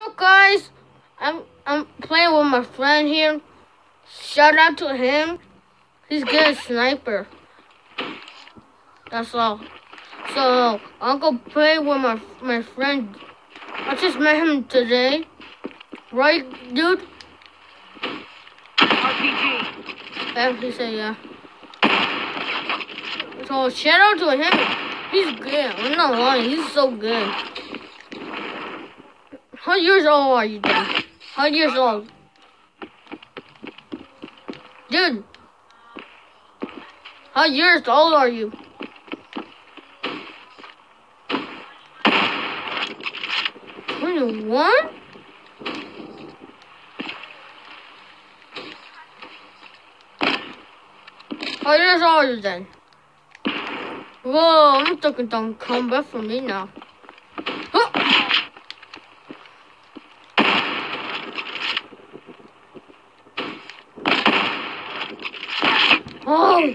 up, guys? I'm playing with my friend here. Shout out to him. He's good at sniper. That's all. So I'll go play with my friend. I just met him today. Right, dude? RPG. Yeah, he said yeah. So shout out to him. He's good. I'm not lying. He's so good. How years old are you, dude? How years old? Dude. How years old are you? What? How years old are you then? Whoa, I'm talking don't come back for me now. Huh. Oh.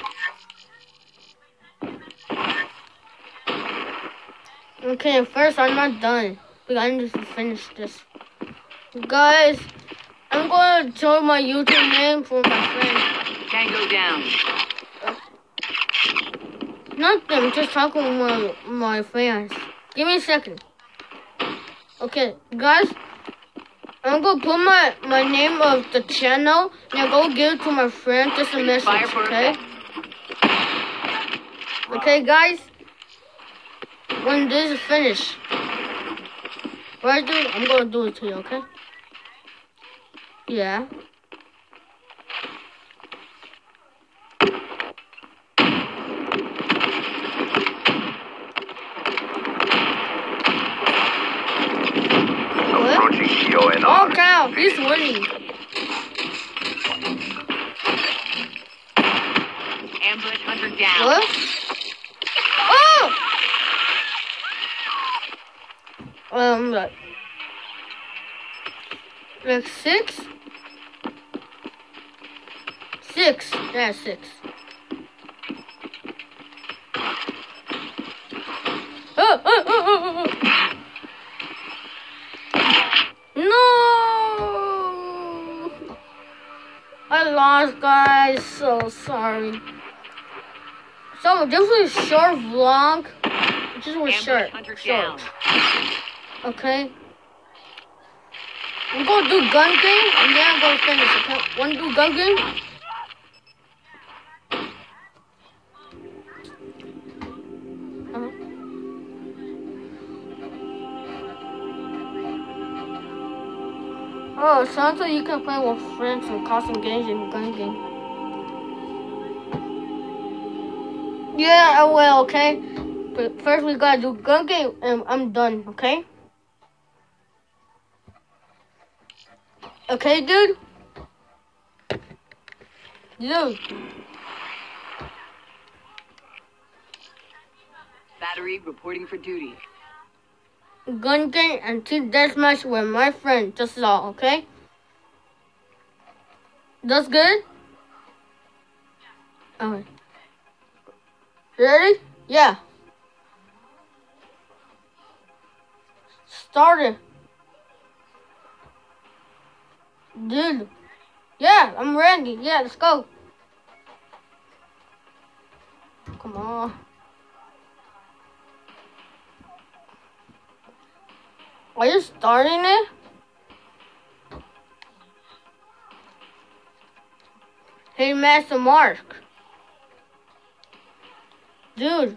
Okay, first I'm not done. I need to finish this. Guys, I'm going to show my YouTube name for my friend. Tango down. Nothing, I'm just talking with my fans. Give me a second. Okay, guys, I'm going to put my name of the channel and I'll go give it to my friend just a message, okay? Okay, guys, when this is finished, what I do, I'm going to do it to you, okay? Yeah. Approaching EONR. Oh, cow, he's winning. Ambush hunter down. What? Oh! Like 6? 6. Yeah, 6. Oh. No! I lost, guys. So sorry. So this was a short vlog. It just was short. Okay. I'm gonna do gun game and then I'm gonna finish. Okay. Wanna do gun game? Oh, sounds like you can play with friends and custom games and gun game. Yeah, I will, okay? But first we gotta do gun game and I'm done, okay? Okay, dude? Dude. Battery reporting for duty. Gun game and team deathmatch with my friend, just all, okay? That's good? Alright. Ready? Yeah. Started. Dude. Yeah, I'm ready. Yeah, let's go. Come on. Are you starting it? Hey, Master Mark. Dude.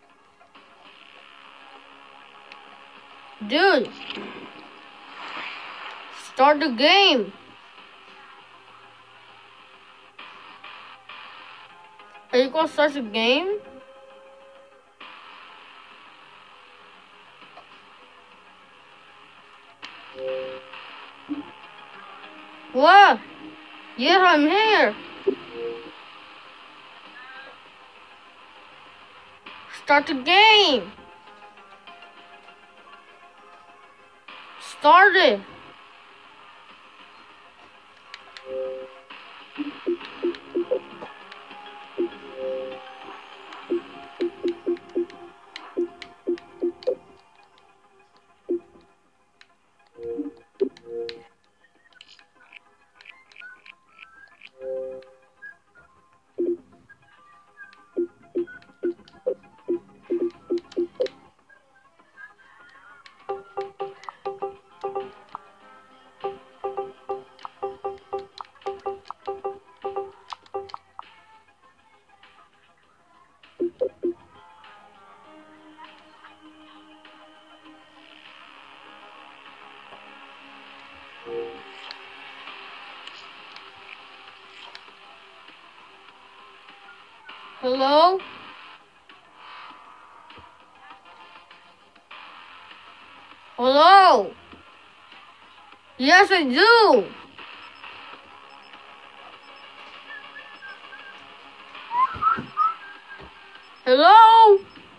Dude. Start the game. Are you gonna start the game? What? Yes, I'm here. Start the game. Start it. Hello? Hello? Yes, I do. Hello?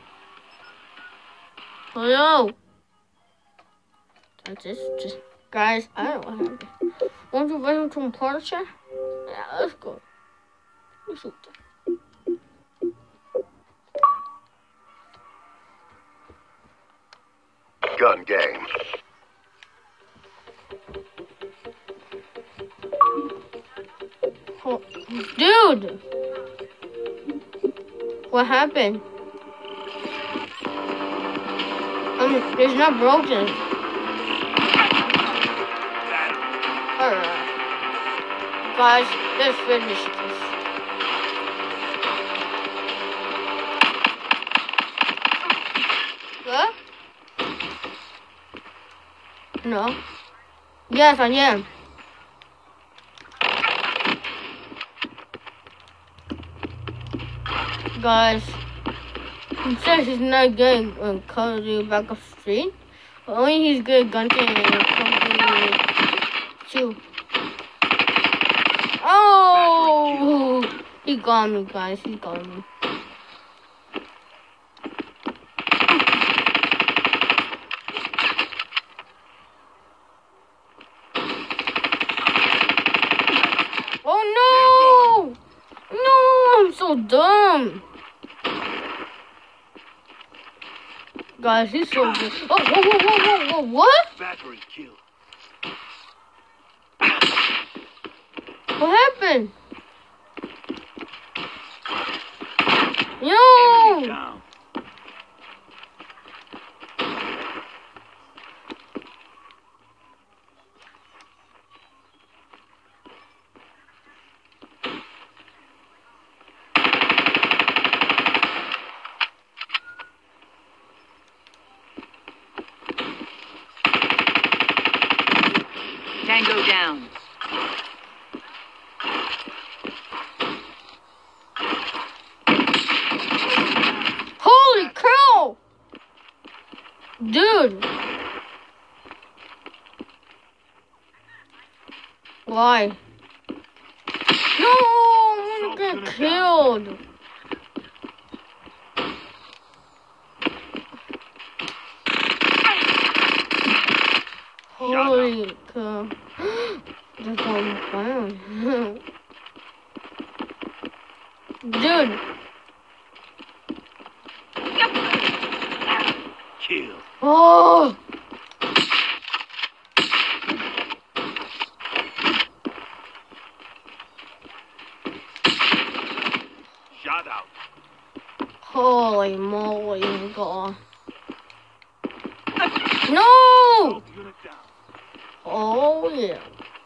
Hello? That's just guys, I don't know what happened. Want to invite him to a party chat? Yeah, let's go. Let's shoot that. Gun game. Oh, dude! What happened? It's not broken. Alright. Guys, let's finish this. What? No. Yes, I am. Guys, he says he's not getting Call of Duty Black Ops 3. But only he's good at gun game and Call of Duty 2. Oh! He got me, guys. He got me. Oh no! No, I'm so dumb. Guys, he's so good. Oh, whoa, what? Battery kill. What happened? No! Down. Tango down. Holy cow! Dude! Why? No! I'm gonna get killed! Holy cow. That's all I'm found. Dude! Kill. Oh! Shot out. Holy moly, God. No! Unit down. Oh, yeah.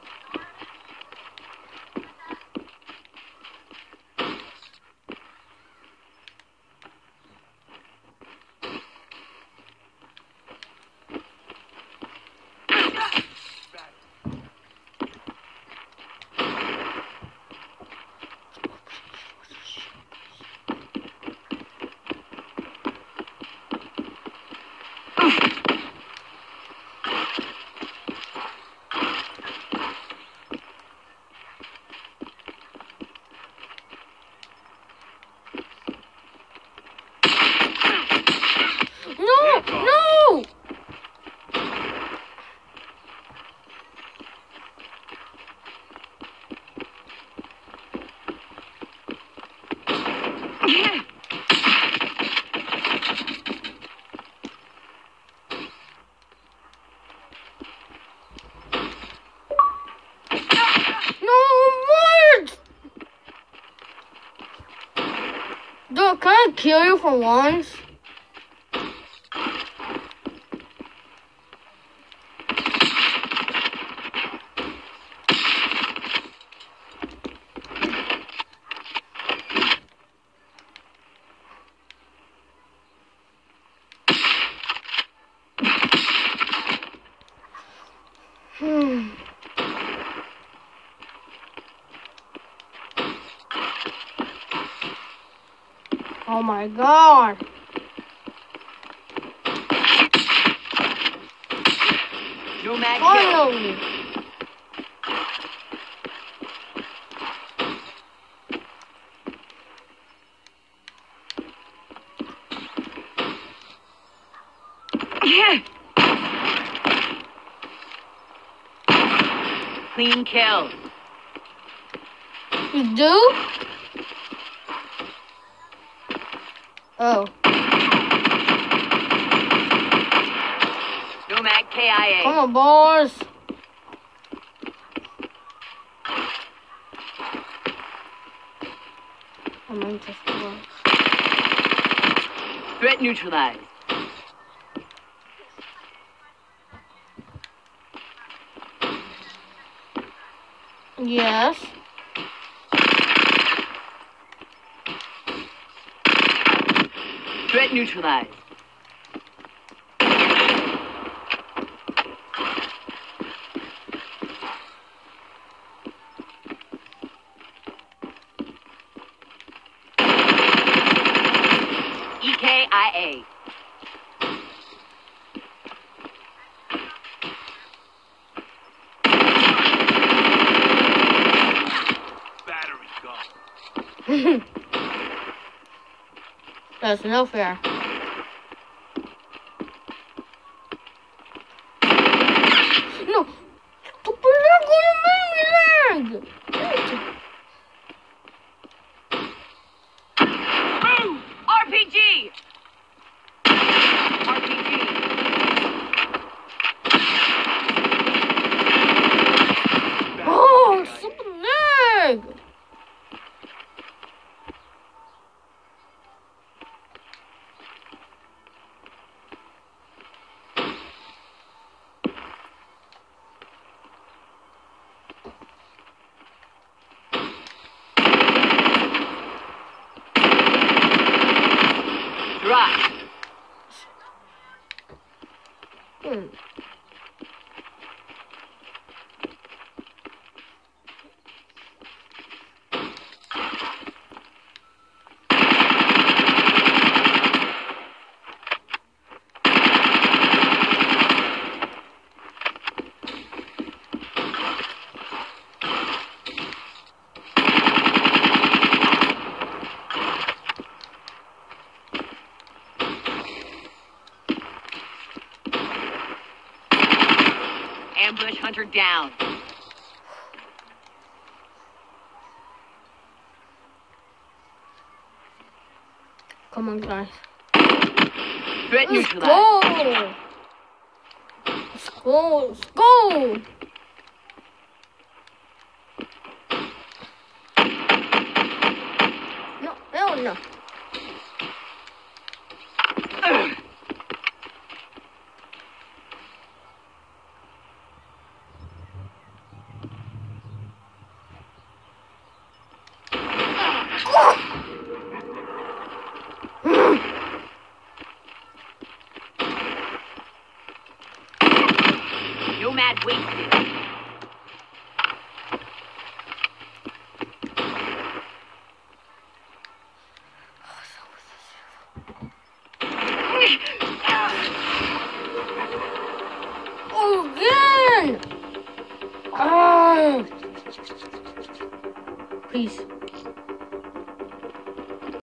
No! No, what? Dude, can I kill you for once? Oh my god. Nomad kill. Finally. Clean kill. You do? Oh. Nomad KIA. Come on, boys. I'm going to score. Threat neutralized. Yes. Threat neutralized. EKIA. Battery gone. That's no fair. No. Stupid lag on your lag. Boom! RPG! RPG. Oh, stupid lag. Drop. Ambush hunter down. Come on, guys. Threat Let's neutralized. go. Let's go. Let's go. No, hell no. Nomad wasted. Oh, again. Oh. Please.